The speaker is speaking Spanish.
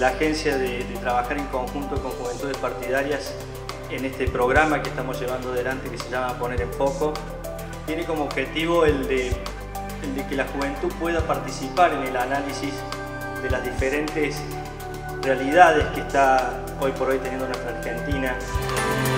la agencia de trabajar en conjunto con Juventudes Partidarias en este programa que estamos llevando adelante, que se llama Poner en Foco, tiene como objetivo el de que la juventud pueda participar en el análisis de las diferentes realidades que está hoy por hoy teniendo nuestra Argentina.